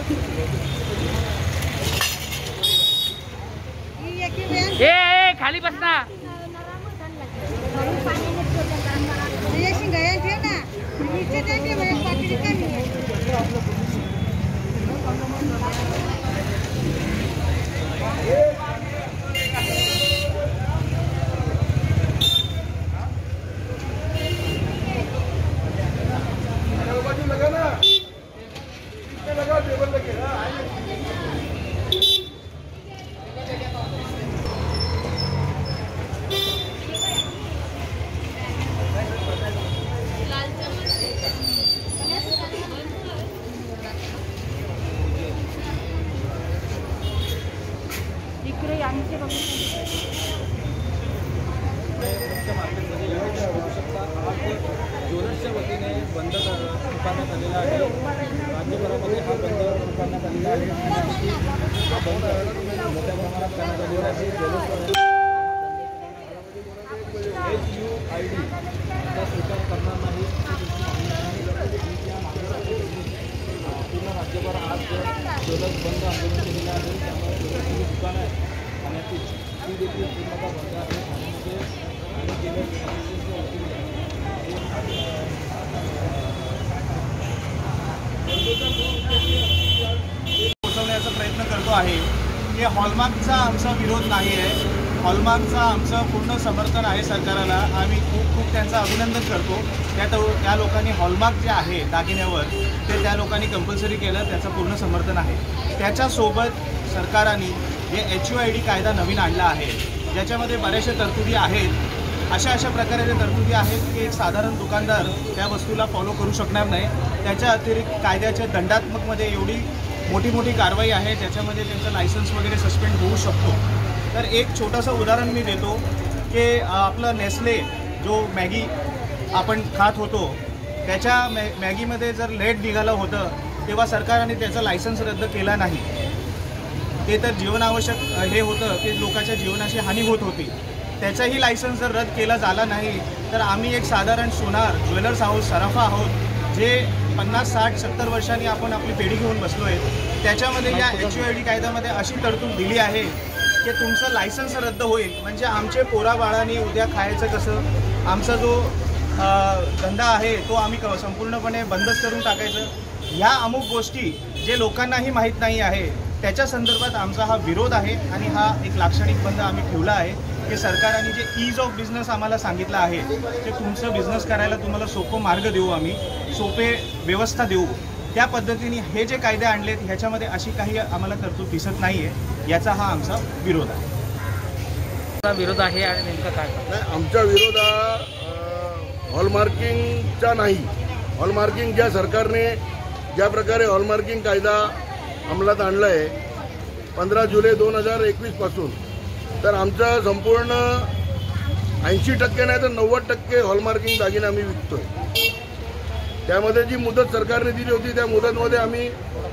ए खाली बस ना। ज्वेलर्सच्या वतीने बंद पुकारण्यात आलेला आहे। राज्यभरामध्ये हा बंद पुकारण्यात आलेला आहे। हा बंद मोठ्या प्रमाणात करण्यात आलेला आहे। HUID चा स्वीकार करणार नाही पूर्ण राज्यभर आज ज्वेलर्स बंद आंदोलन केलेलं आहे। त्यामुळे ज्वेलर्सची दुकानं आहेत ठाण्यातील ती देखील पूर्णतः बंद आहे। ठाण्यामध्ये आणि गेल्या पोहोचवण्याचा प्रयत्न करतो आहे की हॉलमार्कचा आमचा विरोध नाही आहे। हॉलमार्कचा आमचं पूर्ण समर्थन आहे सरकारला। आम्ही खूप त्यांचं अभिनंदन करतो। त्या लोकांनी हॉलमार्क जे आहे दागिन्यावर ते त्या लोकांनी कंपल्सरी केलं, त्याचं पूर्ण समर्थन आहे। त्याच्यासोबत सरकारने जे HUID कायदा नवीन आणला आहे ज्याच्यामध्ये बऱ्याचशा तरतुदी आहेत। अशा प्रकारे तरतुदी आहेत की एक साधारण दुकानदार त्या वस्तूला फॉलो करू शकणार नाही। त्याच्या अतिरिक्त कायद्याच्या दंडात्मकमध्ये एवढी मोठी कारवाई आहे ज्याच्यामध्ये त्यांचं लायसन्स वगैरे सस्पेंड होऊ शकतो। तर एक छोटंसं उदाहरण मी देतो की आपलं नेस्ले जो मॅगी आपण खात होतो त्याच्या मॅगीमध्ये जर लेट निघालं होतं तेव्हा सरकारने त्याचं लायसन्स रद्द केला नाही। ते तर जीवनावश्यक हे होतं की लोकांच्या जीवनाची हानी होत होती। त्याचाही लायसन्स जर रद्द केला झाला नाही तर आम्ही एक साधारण सोनार ज्वेलर्स आहोत, सराफा आहोत, जे 50, 60, 70 वर्षांनी आपण आपली पिढी घेऊन बसलो आहे। त्याच्यामध्ये या HUID कायद्यामध्ये अशी तरतूद दिली आहे की तुमचं लायसन्स रद्द होईल म्हणजे आमचे पोराबाळांनी उद्या खायचं कसं, आमचा जो धंदा आहे तो आम्ही संपूर्णपणे बंदच करून टाकायचं। ह्या अमुक गोष्टी जे लोकांनाही माहीत नाही आहे त्याच्या संदर्भात आमचा हा विरोध आहे आणि हा एक लाक्षणिक बंद आम्ही ठेवला आहे की सरकारने जे ईज ऑफ बिझनेस आम्हाला सांगितलं आहे ते तुमचं बिझनेस करायला तुम्हाला सोपं मार्ग देऊ, आम्ही सोपे व्यवस्था देऊ। त्या पद्धतीने हे जे कायदे आणलेत ह्याच्यामध्ये अशी काही आम्हाला तरतूद दिसत नाही आहे। याचा हा आमचा विरोध आहे। विरोध आहे आणि नेमका काय? आमचा विरोध हा हॉलमार्किंगचा नाही। हॉलमार्किंग ज्या सरकारने ज्या प्रकारे हॉलमार्किंग कायदा अंमलात आणला आहे 15 जुलै 2021 पासून, तर आमचा संपूर्ण 80% नाही तर 90% हॉलमार्किंग दागिने आम्ही विकतोय। त्यामध्ये जी मुदत सरकारने दिली होती त्या मुदतमध्ये आम्ही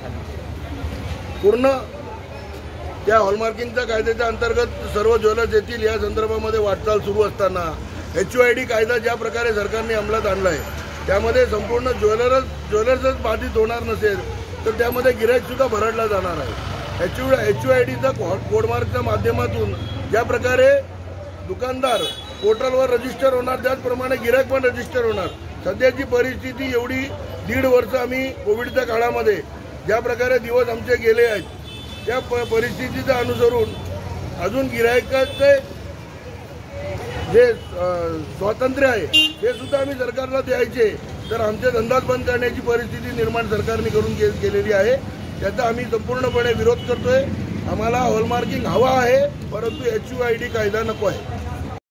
पूर्ण त्या हॉलमार्किंगच्या कायद्याच्या अंतर्गत सर्व ज्वेलर्स येतील या संदर्भामध्ये वाटचाल सुरू असताना HUID कायदा ज्या प्रकारे सरकारने अंमलात आणला आहे त्यामध्ये संपूर्ण ज्वेलर्सच बाधित होणार नसेल तर त्यामध्ये गिऱ्हाईकसुद्धा भरडला जाणार आहे। HUIDचा कोडमार्कच्या माध्यमातून ज्या प्रकारे दुकानदार पोर्टलवर रजिस्टर होणार त्याचप्रमाणे गिऱ्हाईक पण रजिस्टर होणार। सध्याची परिस्थिती एवढी 1.5 वर्ष आम्ही कोविडच्या काळामध्ये ज्या प्रकारे दिवस आमचे गेले आहेत त्या परिस्थितीचं अनुसरून अजून गिऱ्हाईकाचे जे स्वातंत्र्य आहे हे सुद्धा आम्ही सरकारला द्यायचे, तर आमचे धंदाच बंद करण्याची परिस्थिती निर्माण सरकारने करून केलेली आहे। त्याचा आम्ही संपूर्णपणे विरोध करतोय। आम्हाला हॉलमार्किंग हवा आहे परंतु HUID कायदा नको आहे।